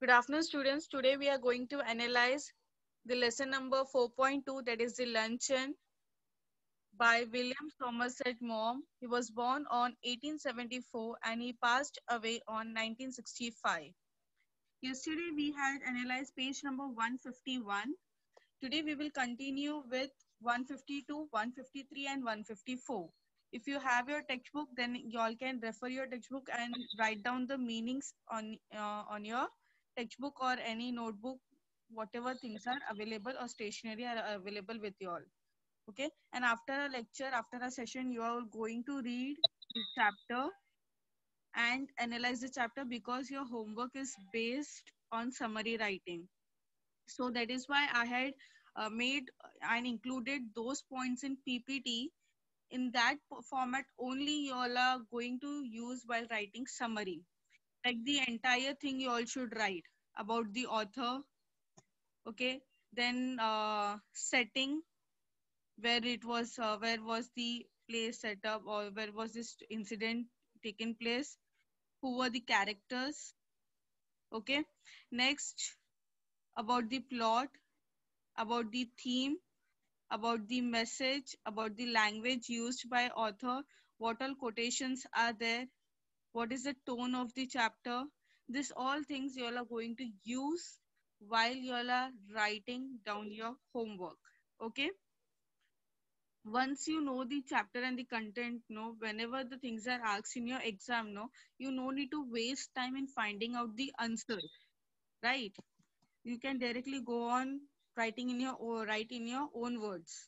Good afternoon, students. Today we are going to analyze the lesson number 4.2, that is the luncheon by William Somerset Maugham. He was born on 1874 and he passed away on 1965. Yesterday we had analyzed page number 151. Today we will continue with 152, 153 and 154. If you have your textbook, then you all can refer your textbook and write down the meanings on your textbook or any notebook, whatever things are available or stationery are available with you all. Okay, and after a lecture, after a session, you are going to read the chapter and analyze the chapter, because your homework is based on summary writing. So that is why I had made and included those points in PPT. In that format only you all are going to use while writing summary. Like the entire thing you all should write about the author, okay, then setting, where was the place set up, or where was this incident taken place, who were the characters, okay. Next, about the plot, about the theme, about the message, about the language used by author, what all quotations are there, what is the tone of the chapter. This all things you all are going to use while you all are writing down your homework. Okay. Once you know the chapter and the content, no, whenever the things are asked in your exam, no, you no need to waste time in finding out the answer, right? You can directly go on writing in your or write in your own words.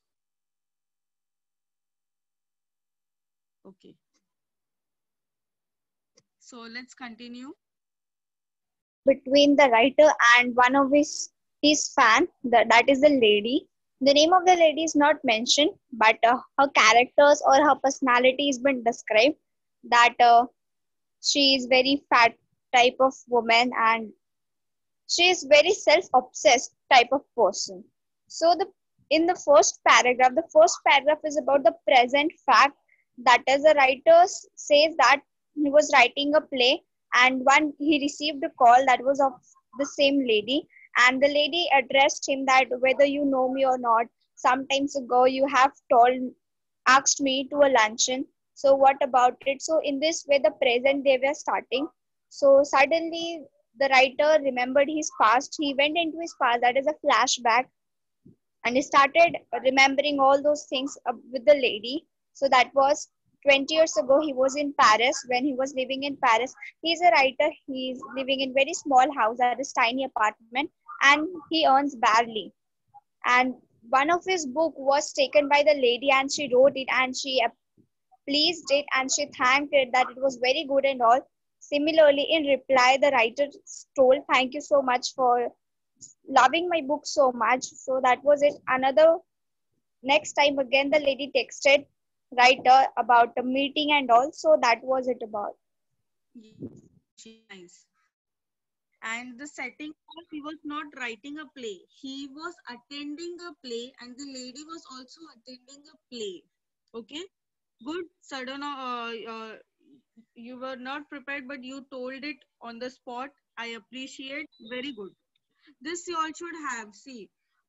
Okay. So let's continue. Between the writer and one of his fan, that is the lady. The name of the lady is not mentioned, but her characters or her personality has been described. That she is very fat type of woman, and she is very self-obsessed type of person. So the first paragraph is about the present fact. That is, the writer says that he was writing a play, and one he received a call that was of the same lady, and the lady addressed him that whether you know me or not. Sometimes ago you have told asked me to a luncheon. So what about it? So in this way, the present they were starting. So suddenly the writer remembered his past. He went into his past, that is a flashback, and he started remembering all those things with the lady. So that was 20 years ago. He was in Paris when he was living in Paris. He's a writer. He's living in very small house, that is tiny apartment, and he earns barely. And one of his book was taken by the lady, and she wrote it, and she pleased it, and she thanked it that it was very good and all. Similarly, in reply, the writer told, "Thank you so much for loving my book so much." So that was it. Another next time again, the lady texted writer about a meeting and all. So that was it about. Yes, nice. And the setting was, he was not writing a play. He was attending a play, and the lady was also attending a play. Okay. Good. Sudden, you were not prepared, but you told it on the spot. I appreciate. Very good. This you all should have. See,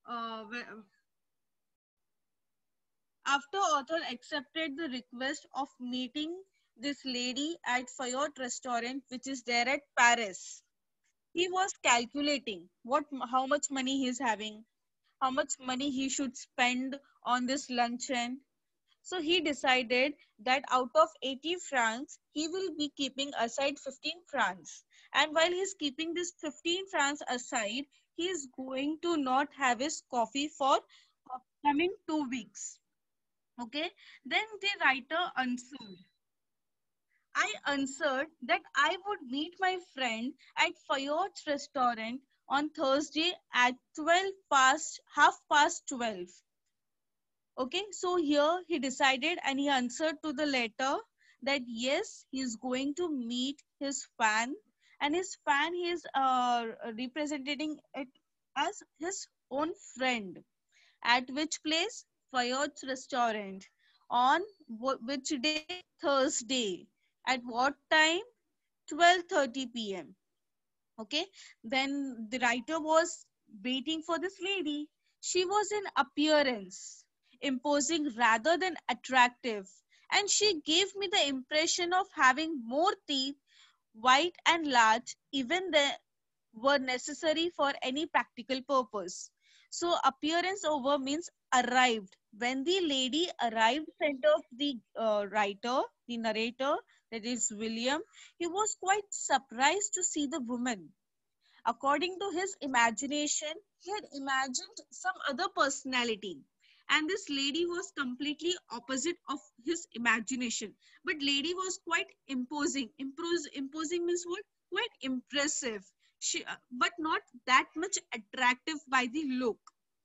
after author accepted the request of meeting this lady at Fayot restaurant, which is there at Paris, he was calculating how much money he's having, how much money he should spend on this luncheon. So he decided that out of 80 francs, he will be keeping aside 15 francs. And while he's keeping this 15 francs aside, he is going to not have his coffee for coming 2 weeks. Okay. Then the writer answered. I answered that I would meet my friend at Fayot's restaurant on Thursday at half past 12. Okay, so here he decided and he answered to the letter that yes, he is going to meet his fan, and his fan he is representing it as his own friend. At which place? Fayot's restaurant. On which day? Thursday. At what time? 12:30 p.m. Okay, then the writer was waiting for this lady. She was in appearance imposing rather than attractive, and she gave me the impression of having more teeth, white and large, even they were necessary for any practical purpose. So appearance over means arrived. When the lady arrived in front of the writer, the narrator, that is William, he was quite surprised to see the woman. According to his imagination, he had imagined some other personality. And this lady was completely opposite of his imagination. But lady was quite imposing. Imposing means what? Quite impressive. But not that much attractive by the look.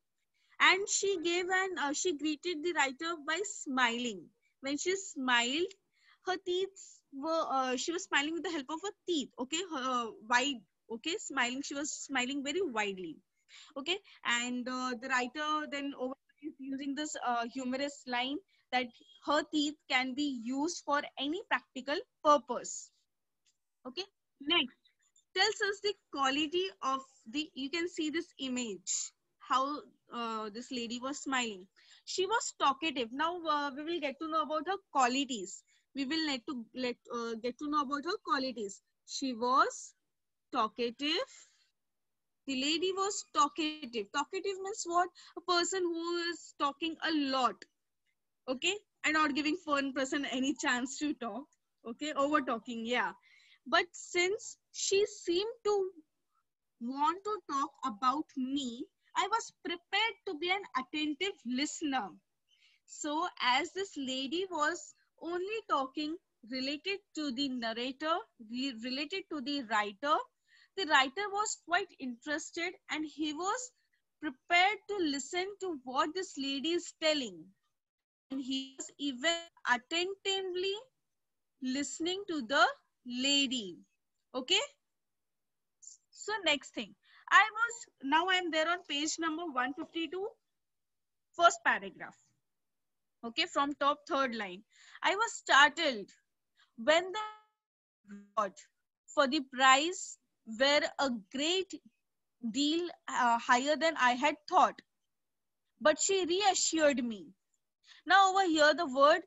And she greeted the writer by smiling. When she smiled, her teeth were she was smiling with the help of her teeth. Okay, her wide. Okay, smiling. She was smiling very widely. Okay, and the writer then over is using this humorous line that her teeth can be used for any practical purpose. Okay, next tells us the quality of the, you can see this image, how this lady was smiling. She was talkative. Now we will get to know about her qualities. We will get to know about her qualities. She was talkative. The lady was talkative. Talkative means what? A person who is talking a lot. Okay, and not giving one person any chance to talk. Okay, over talking, yeah. But since she seemed to want to talk about me, I was prepared to be an attentive listener. So, as this lady was only talking related to the narrator, related to the writer was quite interested and he was prepared to listen to what this lady is telling. And he was even attentively listening to the lady. Okay. So next thing, I'm there on page number 152, first paragraph. Okay, from top third line. I was startled when the reward for the prize were a great deal higher than I had thought. But she reassured me. Now over here, the word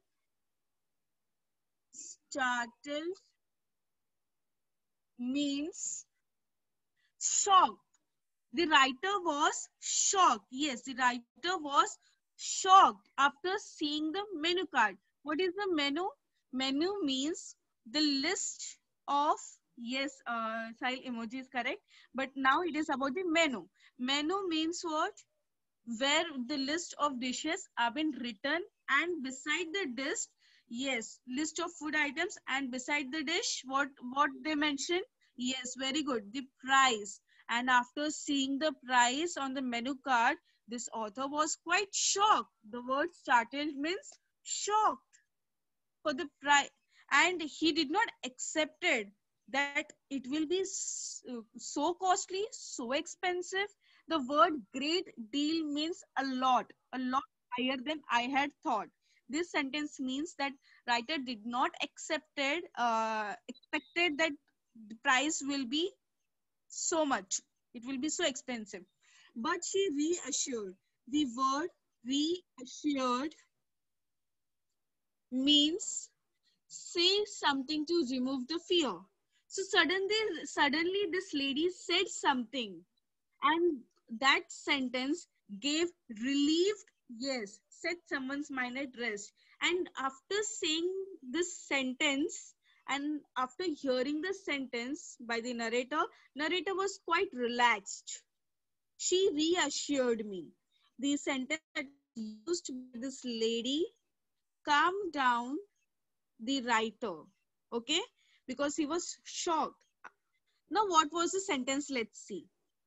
startled means shocked. The writer was shocked. Yes, the writer was shocked after seeing the menu card. What is the menu? Menu means the list of, yes, style emoji is correct. But now it is about the menu. Menu means what? Where the list of dishes have been written and beside the dish, yes, list of food items and beside the dish, what they mention? Yes, very good, the price. And after seeing the price on the menu card, this author was quite shocked. The word startled means shocked for the price, and he did not accepted that it will be so costly, so expensive. The word great deal means a lot higher than I had thought. This sentence means that writer did not expected that the price will be so much, it will be so expensive. But she reassured. The word reassured means say something to remove the fear. So suddenly this lady said something, and that sentence gave relieved, yes, set someone's mind at rest. And after saying this sentence, and after hearing the sentence by the narrator was quite relaxed. She reassured me. The sentence that was used by this lady calmed down the writer, okay, because he was shocked. Now what was the sentence? Let's see.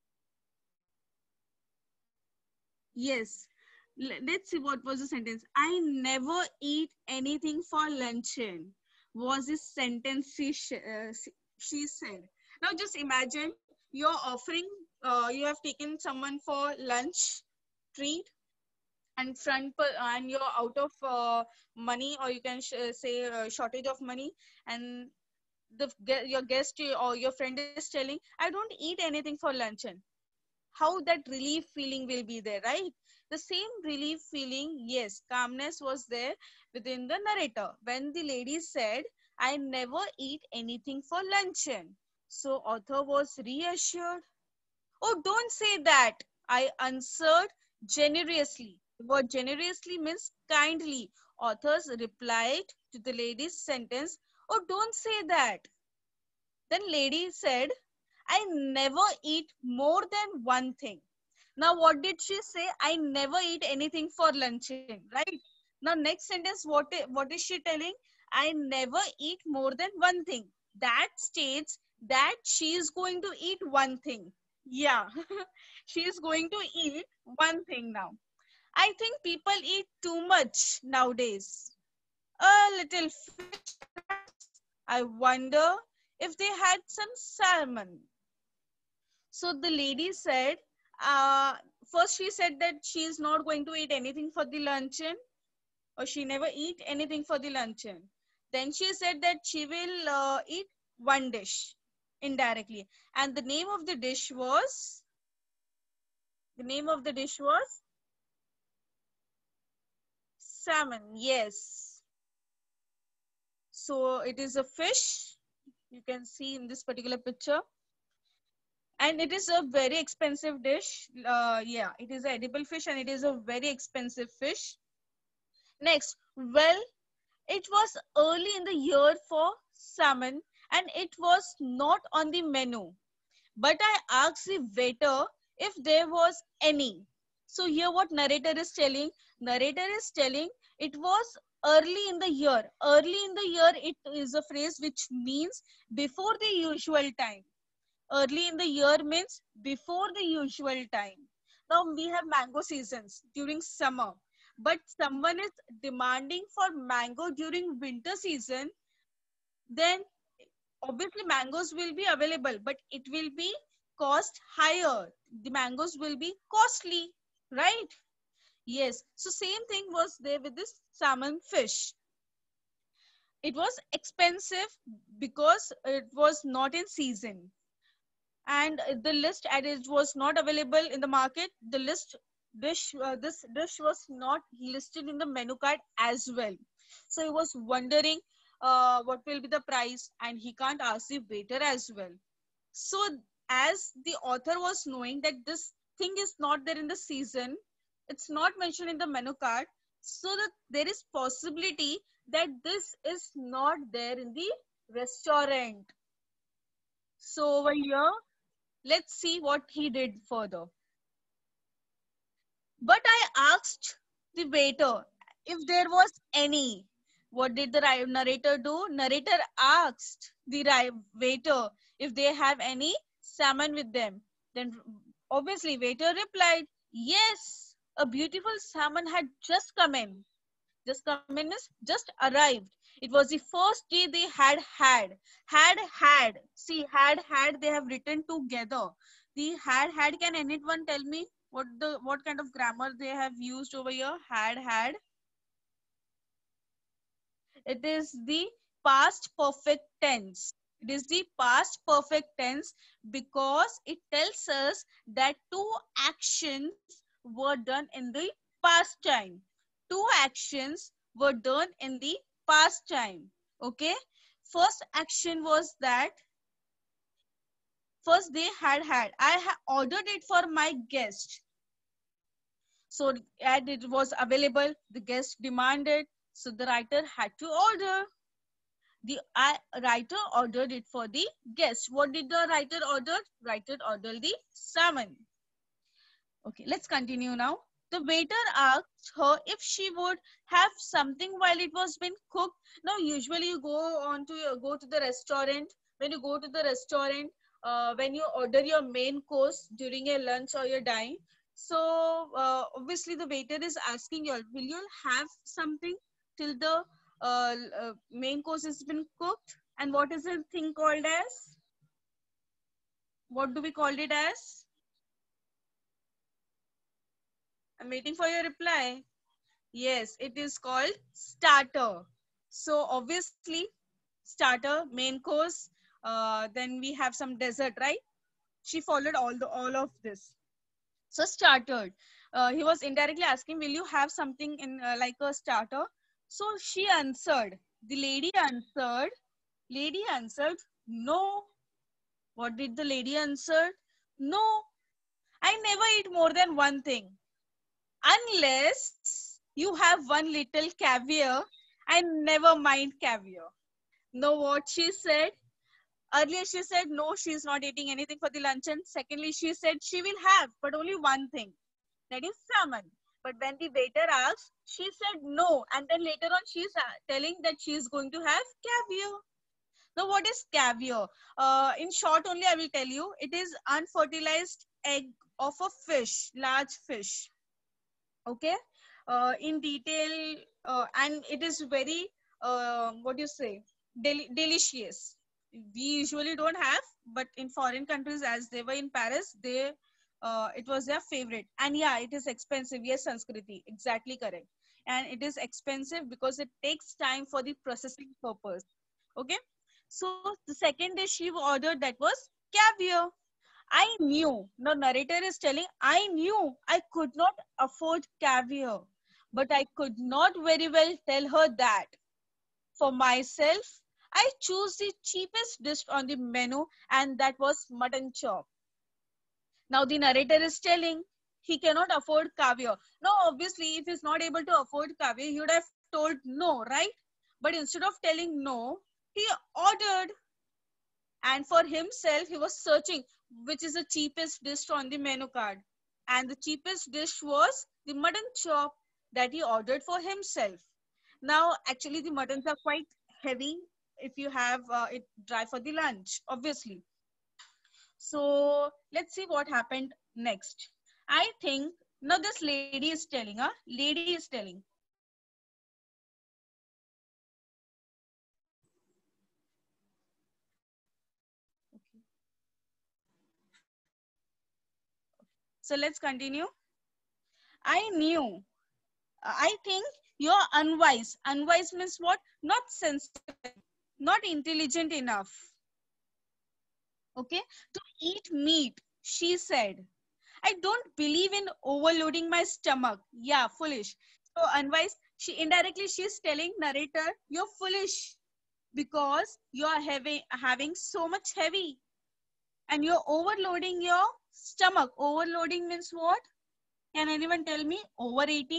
Yes, let's see what was the sentence. I never eat anything for luncheon was the sentence she said. Now just imagine you're offering, you have taken someone for lunch treat, and and you're out of money, or you can say shortage of money, and your guest or your friend is telling, I don't eat anything for luncheon, how that relief feeling will be there, right? The same relief feeling, yes, calmness was there within the narrator when the lady said, I never eat anything for luncheon. So author was reassured. Oh, don't say that. I answered generously. What generously means kindly. Authors replied to the lady's sentence. Oh, don't say that. Then lady said, I never eat more than one thing. Now, what did she say? I never eat anything for luncheon, right? Now, next sentence, what is she telling? I never eat more than one thing. That states that she is going to eat one thing. Yeah, she is going to eat one thing now. I think people eat too much nowadays. A little fish, perhaps. I wonder if they had some salmon. So the lady said, uh, first she said that she is not going to eat anything for the luncheon, or she never eat anything for the luncheon. Then she said that she will eat one dish indirectly. And the name of the dish was salmon. Yes. So it is a fish. You can see in this particular picture. And it is a very expensive dish. Yeah, it is an edible fish and it is a very expensive fish. Next, well, it was early in the year for salmon and it was not on the menu. But I asked the waiter if there was any. So here what narrator is telling? Narrator is telling it was early in the year. Early in the year, it is a phrase which means before the usual time. Early in the year means before the usual time. Now we have mango seasons during summer, but someone is demanding for mango during winter season, then obviously mangoes will be available, but it will be cost higher. The mangoes will be costly, right? Yes. So same thing was there with this salmon fish. It was expensive because it was not in season. And the list and it was not available in the market. The list this dish was not listed in the menu card as well. So he was wondering what will be the price, and he can't ask the waiter as well. So as the author was knowing that this thing is not there in the season, it's not mentioned in the menu card, so that there is possibility that this is not there in the restaurant. So over here, let's see what he did further. But I asked the waiter if there was any. What did the narrator do? Narrator asked the waiter if they have any salmon with them. Then obviously waiter replied, yes, a beautiful salmon had just come in. Just come in means just arrived. It was the first day they had. See, had they have written together. The had. Can anyone tell me what kind of grammar they have used over here? Had. It is the past perfect tense. It is the past perfect tense because it tells us that two actions were done in the past time. Two actions were done in the past time. Okay. First action was that first they had. Ordered it for my guest. So and it was available. The guest demanded. So the writer had to order. The writer ordered it for the guest. What did the writer order? Writer ordered the salmon. Okay, let's continue now. The waiter asked her if she would have something while it was being cooked. Now, usually you go to the restaurant. When you go to the restaurant, when you order your main course during your lunch or your dine, so obviously the waiter is asking you, will you have something till the main course has been cooked? And what is the thing called as? What do we call it as? I'm waiting for your reply. Yes, it is called starter. So obviously, starter, main course, then we have some dessert, right? She followed all of this. So started. He was indirectly asking, "Will you have something in like a starter?" So she answered. The lady answered. Lady answered, "No." What did the lady answer? "No, I never eat more than one thing. Unless you have one little caviar, I never mind caviar." Know what she said? Earlier she said no, she's not eating anything for the lunch. And secondly, she said she will have, but only one thing, that is salmon. But when the waiter asked, she said no. And then later on, she's telling that she's going to have caviar. Now, what is caviar? In short, only I will tell you, it is unfertilized egg of a fish, large fish. Okay. In detail, and it is very, what do you say, delicious. We usually don't have, but in foreign countries, as they were in Paris, they it was their favorite. And yeah, it is expensive. Yes, Sanskriti, exactly correct. And it is expensive because it takes time for the processing purpose. Okay. So the second dish she ordered, that was caviar. I knew, the narrator is telling, I knew I could not afford caviar, but I could not very well tell her that. For myself, I chose the cheapest dish on the menu, and that was mutton chop. Now the narrator is telling he cannot afford caviar. Now, obviously, if he's not able to afford caviar, he would have told no, right? But instead of telling no, he ordered. And for himself, he was searching which is the cheapest dish on the menu card. And the cheapest dish was the mutton chop that he ordered for himself. Now, actually, the muttons are quite heavy if you have it dry for the lunch, obviously. So let's see what happened next. I think now this lady is telling, lady is telling. Okay. So let's continue. I knew. I think you're unwise. Unwise means what? Not sensible, not intelligent enough. Okay, to eat meat, she said. I don't believe in overloading my stomach. Yeah, foolish. So unwise, she indirectly she's telling narrator, you're foolish because you're having so much heavy and you're overloading your stomach. Overloading means what? Can anyone tell me? Overeating,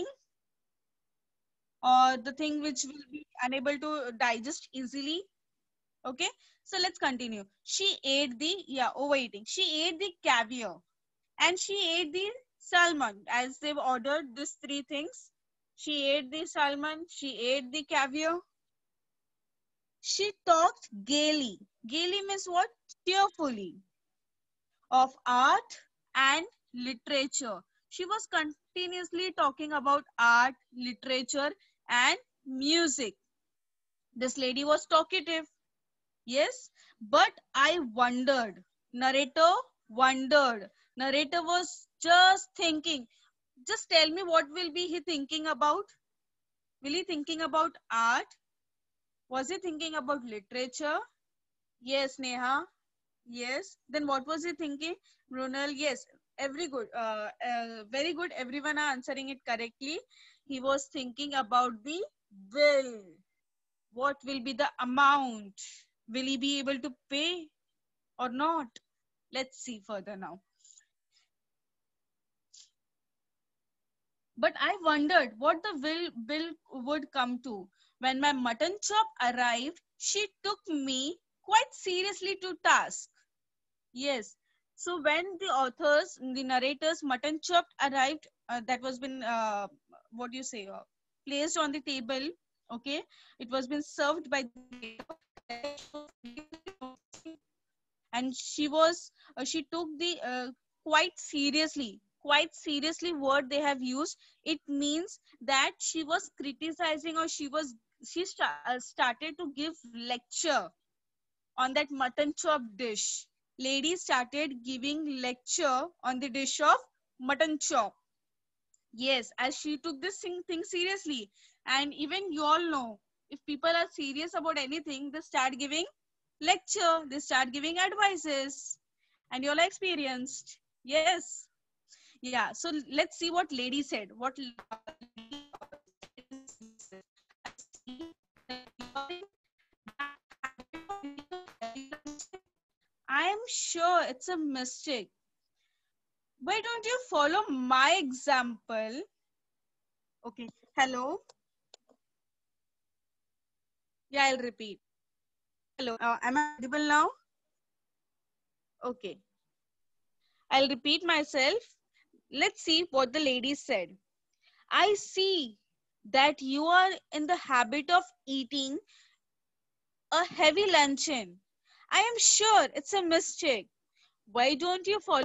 or the thing which will be unable to digest easily. Okay, so let's continue. She ate the, yeah, overeating. She ate the caviar and she ate the salmon, as they've ordered these three things. She ate the salmon, she ate the caviar. She talked gaily. Gaily means what? Cheerfully. Of art and literature. She was continuously talking about art, literature, and music. This lady was talkative. Yes, but I wondered. Narrator wondered. Narrator was just thinking. Just tell me what will be he thinking about? Will he thinking about art? Was he thinking about literature? Yes, Neha. Yes. Then what was he thinking? Brunel, yes. Very good. Everyone are answering it correctly. He was thinking about the bill. What will be the amount? Will he be able to pay or not? Let's see further now. But I wondered what the bill would come to. When my mutton chop arrived, she took me quite seriously to task. Yes. So when the authors, the narrators, mutton chop arrived, that was been, what do you say, placed on the table. Okay. It was been served by the and she took the quite seriously word they have used. It means that she was criticizing, or she started to give lecture on that mutton chop dish. Lady started giving lecture on the dish of mutton chop. Yes, as she took this thing seriously. And even you all know, If people are serious about anything, they start giving lecture, they start giving advices, and you're experienced. Yes. Yeah. So let's see what lady said. What lady said is this. I see that you are in bad habit of eating a heavy lunch. I am sure it's a mistake. Why don't you follow my example? Okay. Hello. Yeah, I'll repeat. Hello. Am I audible now? Okay. I'll repeat myself. Let's see what the lady said. I see that you are in the habit of eating a heavy luncheon. I am sure it's a mistake. Why don't you follow?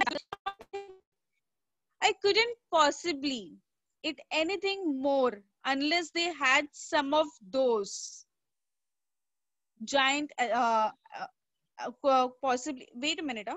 I couldn't possibly eat anything more unless they had some of those giant, possibly. Wait a minute.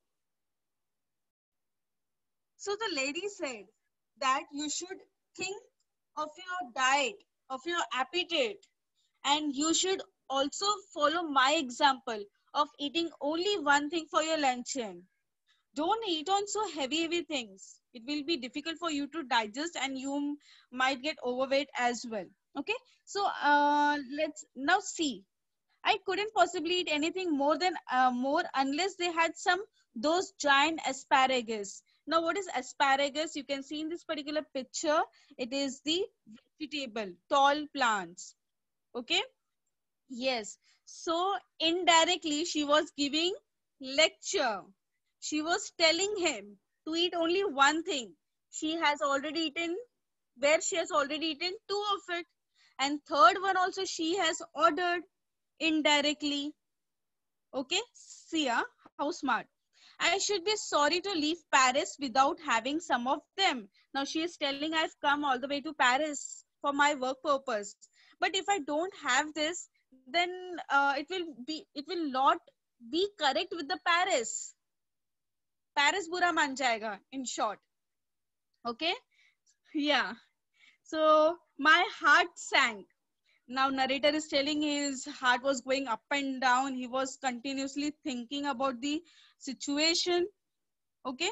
So the lady said that you should think of your diet, of your appetite, and you should also follow my example of eating only one thing for your luncheon. Don't eat on so heavy things. It will be difficult for you to digest and you might get overweight as well. Okay, so let's now see. I couldn't possibly eat anything more unless they had some those giant asparagus. Now, what is asparagus? You can see in this particular picture, it is the vegetable, tall plants. Okay. Yes. So indirectly, she was giving lecture. She was telling him to eat only one thing. She has already eaten, where she has already eaten two of it. And third one also she has ordered indirectly. Okay, Sia, how smart. I should be sorry to leave Paris without having some of them. Now she is telling I've come all the way to Paris for my work purpose. But if I don't have this, then it will not be correct with the Paris. Paris bura man jayega, in short. Okay? Yeah. So my heart sank. Now narrator is telling his heart was going up and down. He was continuously thinking about the situation. Okay.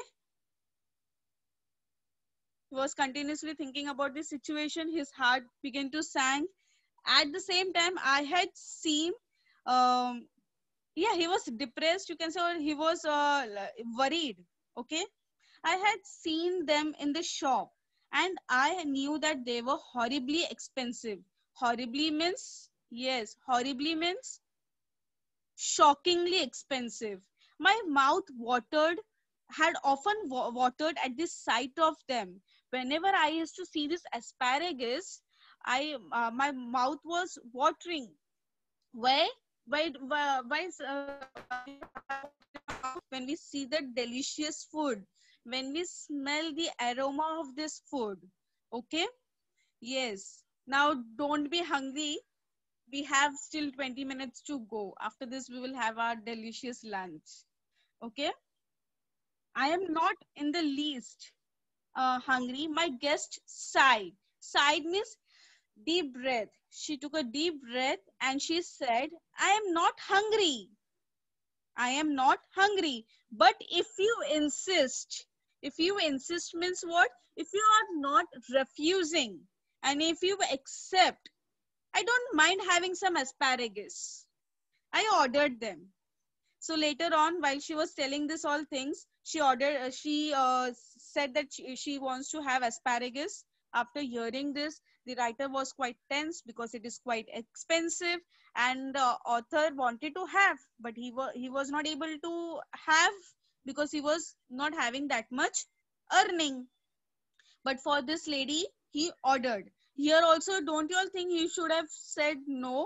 He was continuously thinking about the situation. His heart began to sink. At the same time, I had seen, um, yeah, he was depressed. You can say, or he was worried. Okay. I had seen them in the shop and I knew that they were horribly expensive. Horribly means, yes, horribly means shockingly expensive. My mouth watered, had often watered at the sight of them. Whenever I used to see this asparagus, my mouth was watering. Why? When we see the delicious food, when we smell the aroma of this food. Okay? Yes. Now don't be hungry. We have still 20 minutes to go. After this, we will have our delicious lunch. Okay? I am not in the least hungry. My guest sighed. Sighed means deep breath. She took a deep breath and she said, I am not hungry. I am not hungry. But if you insist means what? If you are not refusing and if you accept, I don't mind having some asparagus. I ordered them. So later on, while she was telling this all things, she said that she wants to have asparagus. After hearing this, the writer was quite tense because it is quite expensive and the author wanted to have, but he was not able to have because he was not having that much earning. But for this lady, he ordered. Here also, don't you all think he should have said no?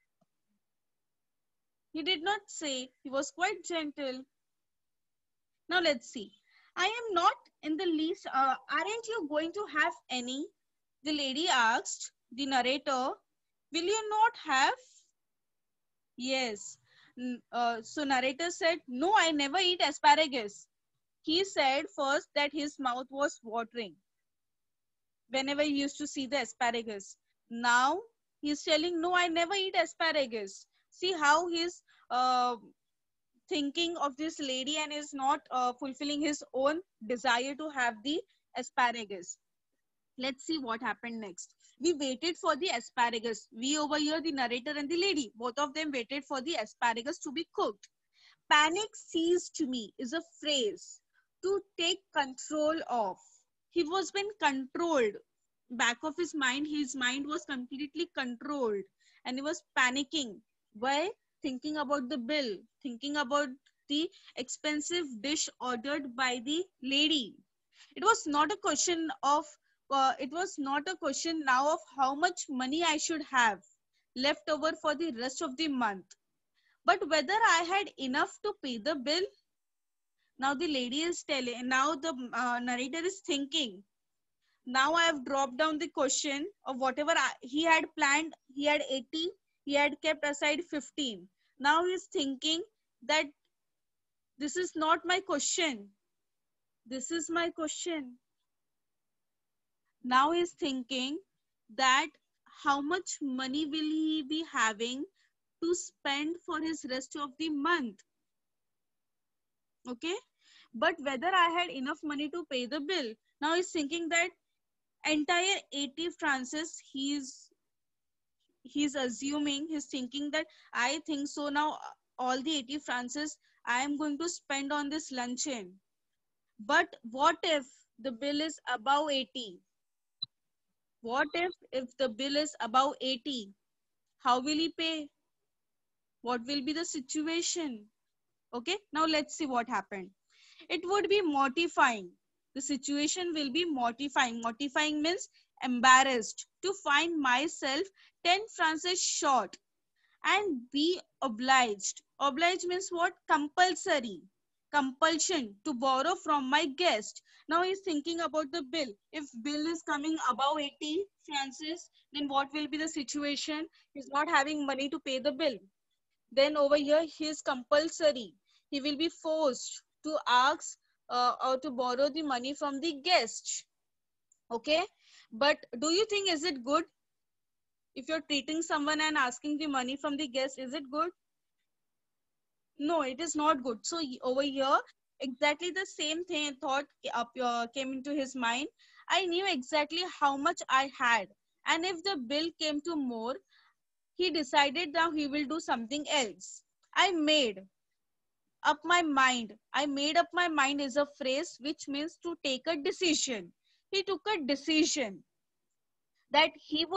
He did not say. He was quite gentle. Now let's see. I am not in the least. Aren't you going to have any? The lady asked the narrator. Will you not have? Yes. So narrator said, no, I never eat asparagus. He said first that his mouth was watering whenever he used to see the asparagus. Now He's telling, no, I never eat asparagus. See how he's thinking of this lady and is not fulfilling his own desire to have the asparagus. Let's see what happened next. We waited for the asparagus. We over here, the narrator and the lady, both of them waited for the asparagus to be cooked. Panic seized me is a phrase to take control of. He was been controlled. Back of his mind was completely controlled and he was panicking. Why? Thinking about the bill, thinking about the expensive dish ordered by the lady. It was not a question of it was not a question now of how much money I should have left over for the rest of the month, but whether I had enough to pay the bill. Now the lady is telling, now the narrator is thinking, now I have dropped down the question of whatever he had planned. He had 80, he had kept aside 15. Now he's thinking that this is not my question. This is my question. Now he's thinking that how much money will he be having to spend for his rest of the month. Okay, but whether I had enough money to pay the bill. Now he's thinking that entire 80 francs he's assuming, he's thinking that I think so now all the 80 francs I am going to spend on this luncheon. But what if the bill is above 80? What if the bill is above 80? How will he pay? What will be the situation? Okay, now let's see what happened. It would be mortifying. The situation will be mortifying. Mortifying means embarrassed to find myself 10 francs short and be obliged. Obliged means what? Compulsory. Compulsion to borrow from my guest. Now he's thinking about the bill. If bill is coming above 80 francs, then what will be the situation? He's not having money to pay the bill. Then over here, he is compulsory. He will be forced to ask or to borrow the money from the guest. Okay, but do you think is it good? If you're treating someone and asking the money from the guest, is it good? No, it is not good. So over here, exactly the same thing thought came into his mind. I knew exactly how much I had, and if the bill came to more, he decided now he will do something else. I made up my mind. I made up my mind is a phrase which means to take a decision. He took a decision that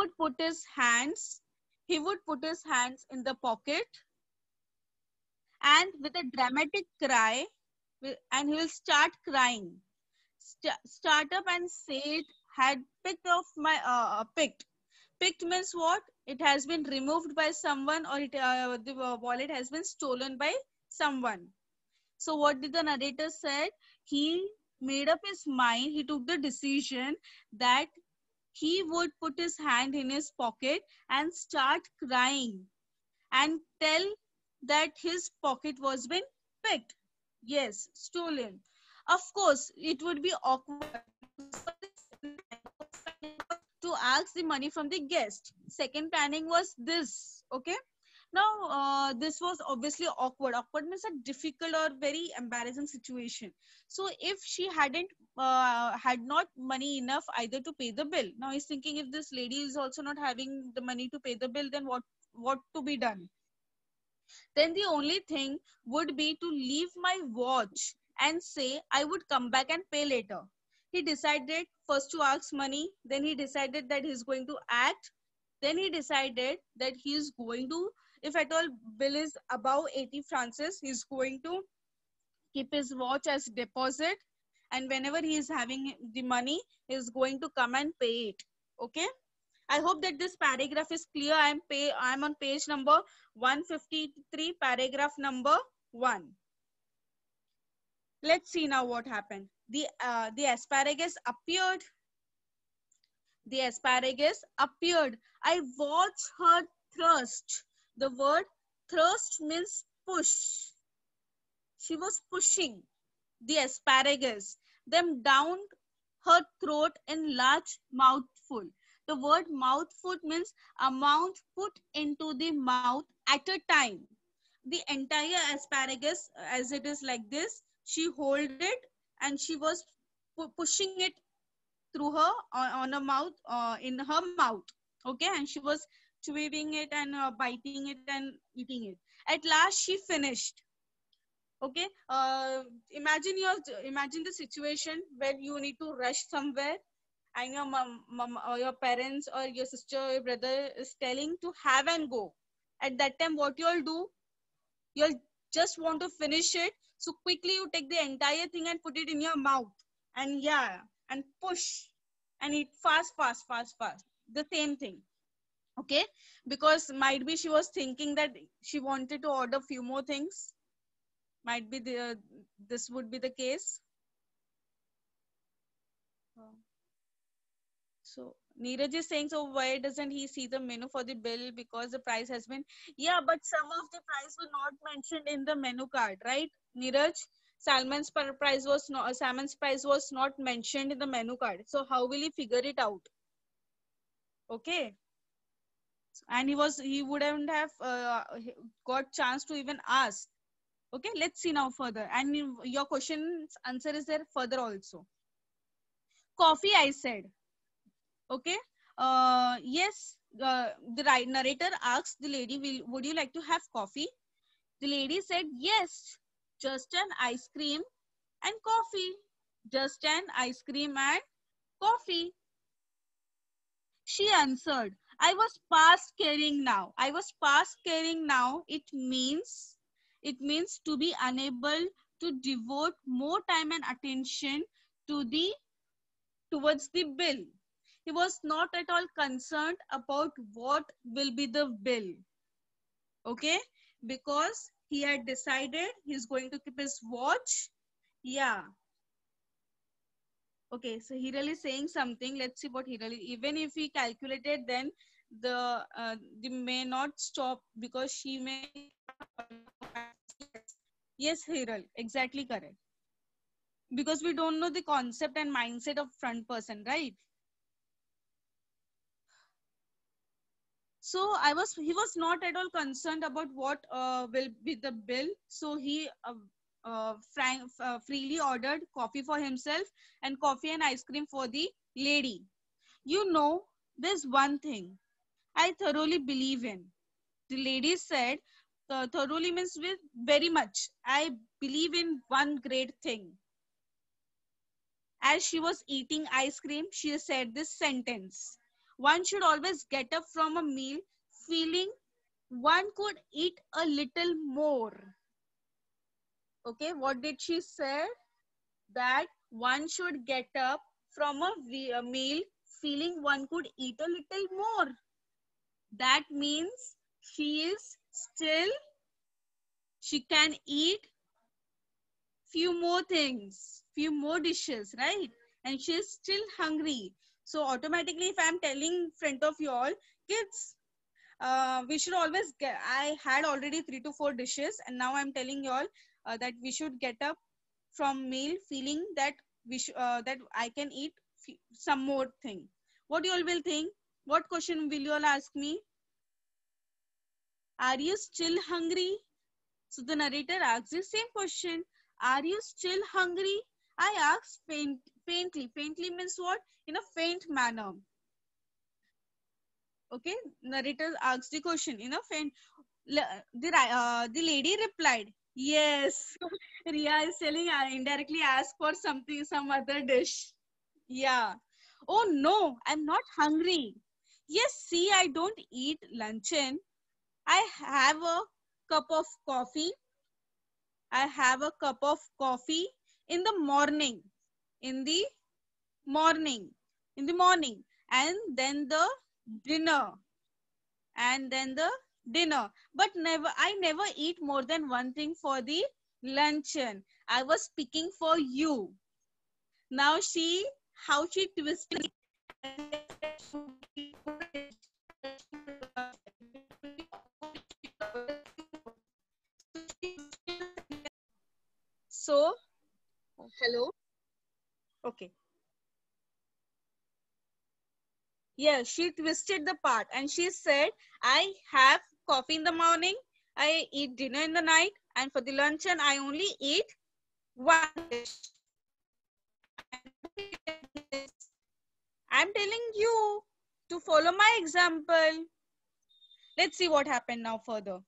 he would put his hands in the pocket and with a dramatic cry, and he will start crying. Start up and say it had picked off my picked. Picked means what? It has been removed by someone, or the wallet has been stolen by someone. So what did the narrator said? He made up his mind. He took the decision that he would put his hand in his pocket and start crying and tell that his pocket was been picked. Yes, stolen. Of course, it would be awkward to ask the money from the guest. Second planning was this. Okay. Now, this was obviously awkward. Awkward means a difficult or very embarrassing situation. So, if she hadn't had not money enough either to pay the bill, now he's thinking if this lady is also not having the money to pay the bill, then what to be done? Then the only thing would be to leave my watch and say I would come back and pay later. He decided first to ask money, then he decided that he's going to act, then he decided that he is going to, if at all bill is above 80 francs, he's going to keep his watch as deposit, and whenever he is having the money, he is going to come and pay it. Okay. I hope that this paragraph is clear. I'm on page number 153, paragraph number 1. Let's see now what happened. The asparagus appeared. The asparagus appeared. I watched her thrust. The word thrust means push. She was pushing the asparagus, them down her throat in large mouthful. The word mouth food means amount put into the mouth at a time. The entire asparagus, as it is like this, she hold it and she was pushing it through her on a mouth, in her mouth. Okay, and she was chewing it and biting it and eating it. At last, she finished. Okay, imagine the situation where you need to rush somewhere, and your mom or your parents or your sister or your brother is telling to have and go. At that time, what you'll do? You'll just want to finish it. So quickly you take the entire thing and put it in your mouth. And yeah, and push and eat fast, fast, fast, fast. The same thing. Okay? Because might be she was thinking that she wanted to order few more things. Might be this would be the case. So Neeraj is saying, so why doesn't he see the menu for the bill? Because the price has been, yeah, but some of the price were not mentioned in the menu card, right? Neeraj, salmon's price was not mentioned in the menu card. So how will he figure it out? Okay. And he wouldn't have got chance to even ask. Okay, let's see now further. And your question's answer is there further also. Coffee, I said. Okay. Yes. The narrator asked the lady, would you like to have coffee? The lady said, yes, just an ice cream and coffee. Just an ice cream and coffee. She answered, I was past caring now. I was past caring now. It means to be unable to devote more time and attention towards the bill. He was not at all concerned about what will be the bill. Okay, because he had decided he's going to keep his watch. Yeah. Okay, so Hiral is saying something. Let's see what Hiral is. Even if he calculated, then the may not stop because she may. Yes, Hiral, exactly correct. Because we don't know the concept and mindset of front person, right? So he was not at all concerned about what will be the bill. So he freely ordered coffee for himself and coffee and ice cream for the lady. You know, there's one thing I thoroughly believe in. The lady said, thoroughly means with very much. I believe in one great thing. As she was eating ice cream, she said this sentence. One should always get up from a meal feeling one could eat a little more. Okay, what did she say? That one should get up from a meal feeling one could eat a little more. That means she can eat few more things, few more dishes, right? And she's still hungry. So automatically, if I'm telling front of you all, kids, we should always get, I had already 3 to 4 dishes, and now I'm telling you all that we should get up from meal feeling that that I can eat some more thing. What you all will think? What question will you all ask me? Are you still hungry? So the narrator asks the same question. Are you still hungry? I asked faintly. Faintly means what? In a faint manner. Okay. Narrator asks the question in a faint. The lady replied, yes. Ria is telling I indirectly asked for something, some other dish. Yeah. Oh no, I'm not hungry. Yes, see, I don't eat luncheon. I have a cup of coffee. I have a cup of coffee in the morning. In the morning. In the morning. And then the dinner. And then the dinner. But I never eat more than one thing for the luncheon. I was speaking for you. Now how she twisted. So, hello. Okay. Yeah, she twisted the part and she said, I have coffee in the morning, I eat dinner in the night, and for the luncheon, I only eat one dish. I'm telling you to follow my example. Let's see what happened now further.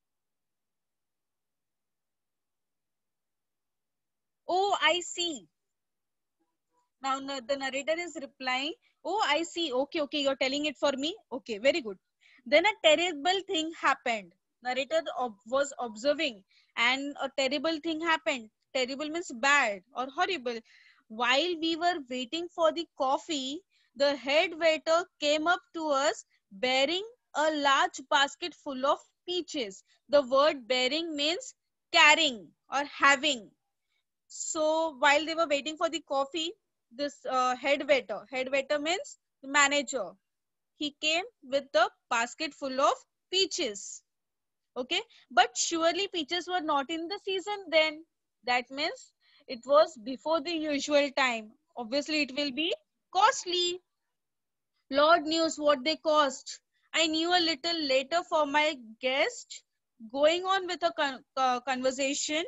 Oh, I see. Now the narrator is replying, oh, I see. Okay, okay, you're telling it for me. Okay, very good. Then a terrible thing happened. Narrator was observing and a terrible thing happened. Terrible means bad or horrible. While we were waiting for the coffee, the head waiter came up to us bearing a large basket full of peaches. The word bearing means carrying or having. So while they were waiting for the coffee, this head waiter means the manager. He came with the basket full of peaches. Okay, but surely peaches were not in the season then. That means it was before the usual time. Obviously, it will be costly. Lord knows what they cost. I knew a little later for my guest going on with a conversation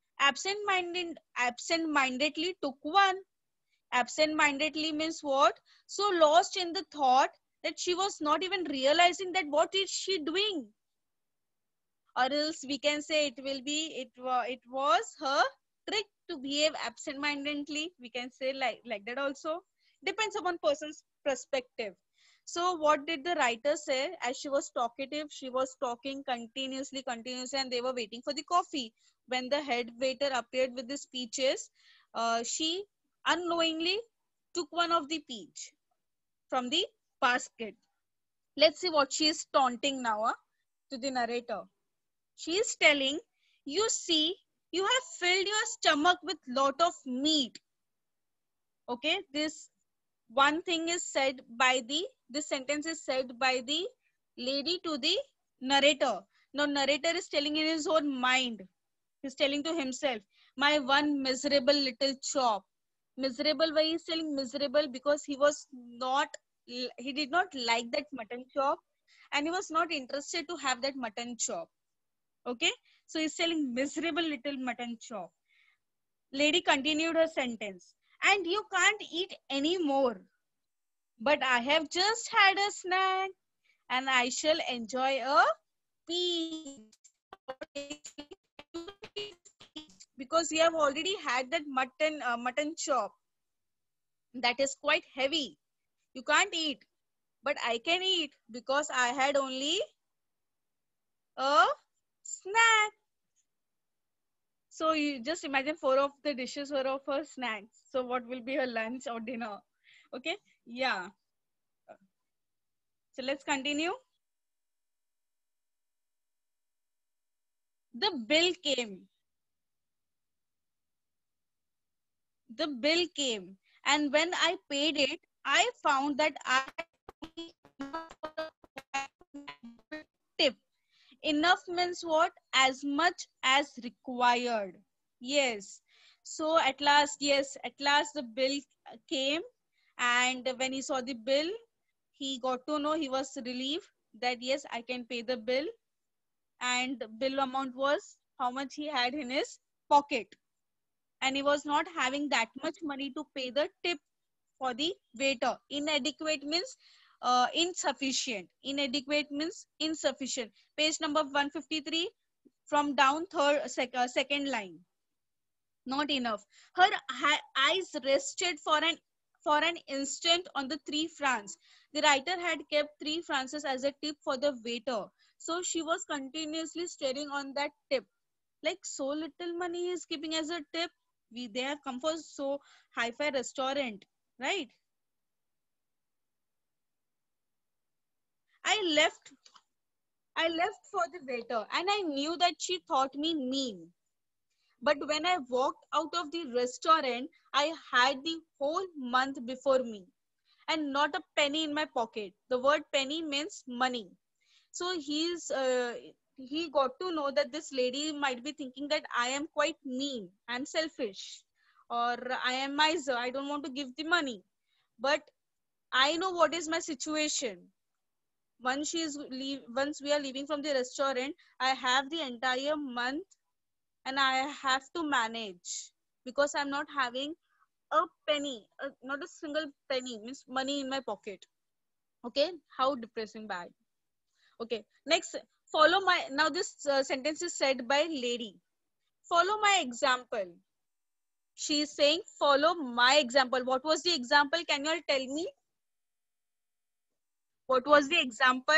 absent-mindedly took one. Absent-mindedly means what? So lost in the thought that she was not even realizing that what is she doing. Or else we can say it will be, it was her trick to behave absent-mindedly. We can say like that also. Depends upon person's perspective. So what did the writer say? As she was talkative, she was talking continuously, and they were waiting for the coffee. When the head waiter appeared with the speeches, she unknowingly took one of the peach from the basket. Let's see what she is taunting now to the narrator. She is telling, you see, you have filled your stomach with lot of meat. Okay, this sentence is said by the lady to the narrator. Now narrator is telling in his own mind. He's telling to himself, my one miserable little chop. Miserable, why he's telling miserable? Because he did not like that mutton chop and he was not interested to have that mutton chop. Okay, so he's selling miserable little mutton chop. Lady continued her sentence. And you can't eat any more. But I have just had a snack and I shall enjoy a peach. Because you have already had that mutton chop that is quite heavy. You can't eat. But I can eat because I had only a snack. So you just imagine 4 of the dishes were of her snacks. So what will be her lunch or dinner? Okay. Yeah. So let's continue. The bill came. The bill came. And when I paid it, I found that I had tip. Enough means what? As much as required. Yes. So at last the bill came. And when he saw the bill, he got to know, he was relieved that yes, I can pay the bill. And the bill amount was how much he had in his pocket. And he was not having that much money to pay the tip for the waiter. Inadequate means insufficient. Inadequate means insufficient. Page number 153 from down second line. Not enough. Her eyes rested for an instant on the 3 francs. The writer had kept 3 francs as a tip for the waiter. So she was continuously staring on that tip. Like so little money he is keeping as a tip. They have come for so hi-fi restaurant, right? I left I left for the waiter and I knew that she thought me mean. But when I walked out of the restaurant, I had the whole month before me and not a penny in my pocket. The word penny means money. So he got to know that this lady might be thinking that I am quite mean, I'm selfish, or I am miser, I don't want to give the money. But I know what is my situation. Once we are leaving from the restaurant, I have the entire month and I have to manage because I'm not having a penny, not a single penny, means money in my pocket. Okay, how depressing, bad. Okay, next, follow my, now this sentence is said by lady. Follow my example. She is saying, follow my example. What was the example? Can you all tell me? What was the example?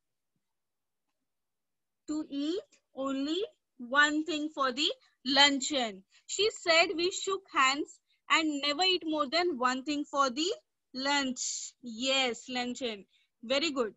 To eat only one thing for the luncheon. She said we shook hands and never eat more than one thing for the lunch. Yes, luncheon. Very good.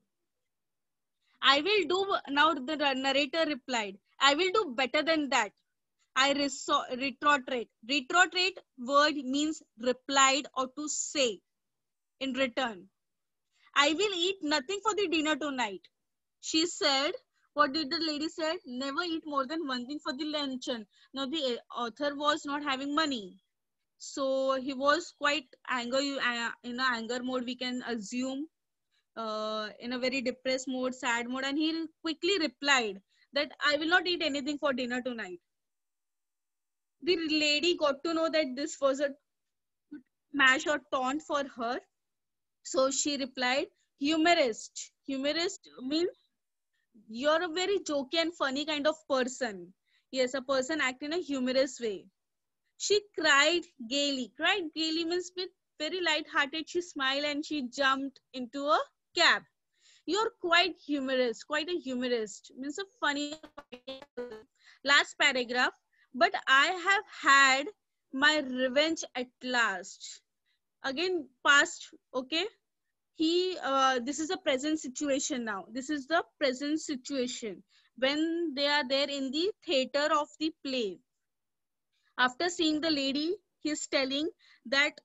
I will do, now the narrator replied, I will do better than that. I retorted. Retorted word means replied or to say in return. I will eat nothing for the dinner tonight. She said, what did the lady say? Never eat more than one thing for the luncheon. Now the author was not having money. So he was quite angry, in an anger mode, we can assume, in a very depressed mode, sad mode, and he quickly replied that I will not eat anything for dinner tonight. The lady got to know that this was a mash or taunt for her. So she replied, humorist. Humorist means you're a very jokey and funny kind of person. Yes, a person act in a humorous way. She cried gaily. Cried gaily means with very light-hearted. She smiled and she jumped into a cab. You're quite humorous, quite a humorist. Means a funny. Last paragraph. But I have had my revenge at last. Again, past. Okay. This is a present situation now. This is the present situation when they are there in the theater of the play. After seeing the lady, he's telling that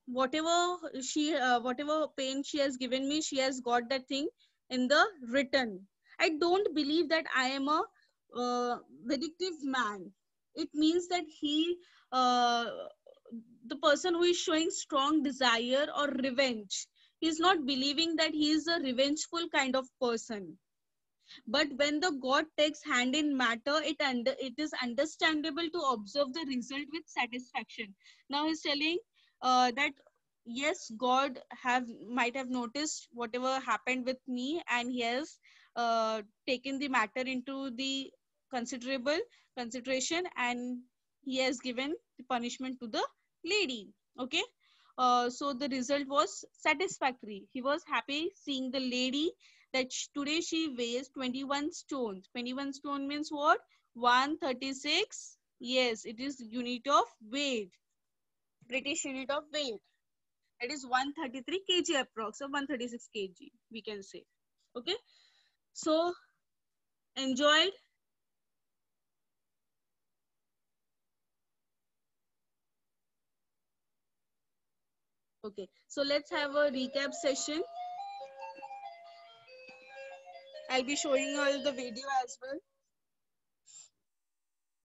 whatever pain she has given me, she has got that thing in the return. I don't believe that I am a vindictive man. It means that uh, the person who is showing strong desire or revenge, he's not believing that he is a revengeful kind of person. But when the god takes hand in matter, it is understandable to observe the result with satisfaction. Now he's telling that yes, god have might have noticed whatever happened with me, and he has taken the matter into the considerable consideration, and he has given the punishment to the lady. Okay. So the result was satisfactory. He was happy seeing the lady that today she weighs 21 stones. 21 stone means what? 136. Yes, it is unit of weight. British unit of weight. That is 133 kg approx, or 136 kg, we can say. Okay. So, enjoyed. Okay. So, let's have a recap session. I'll be showing you all the video as well.